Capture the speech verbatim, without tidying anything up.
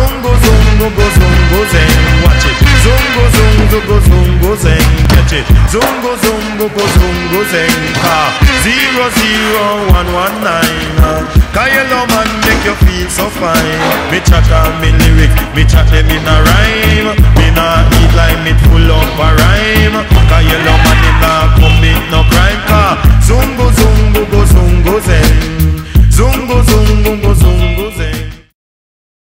Zungo zungo go zungo zeng. Watch it. Zungo zungo go zungo zeng. Catch it. Zungo zungo go zungo zeng. Ah, zero zero one one nine. Cause you love man make you feel so fine. Me chat and me lyric, me chat them in a rhyme. Me nah eat like me full up a rhyme. Cause you love man in a come in